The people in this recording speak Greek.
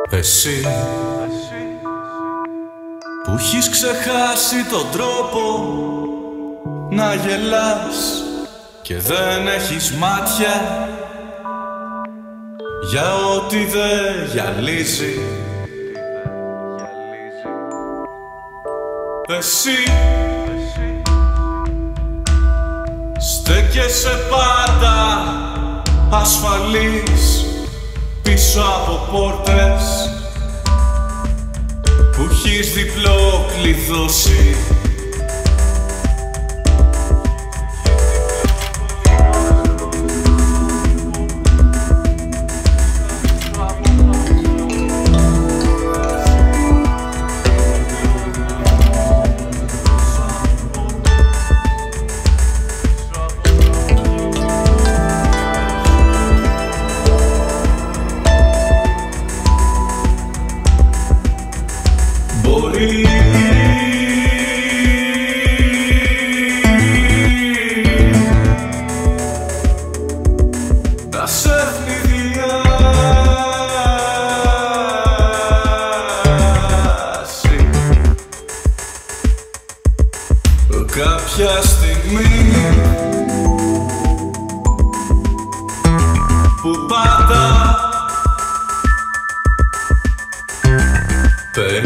Εσύ που έχεις ξεχάσει τον τρόπο να γελάς και δεν έχεις μάτια για ό,τι δεν γυαλίζει. Εσύ στέκεσαι πάντα ασφαλής πίσω από πόρτες που έχεις διπλό κλειδώσει. Μπορεί να σε ευνηδιάσει κάποια στιγμή που πάντα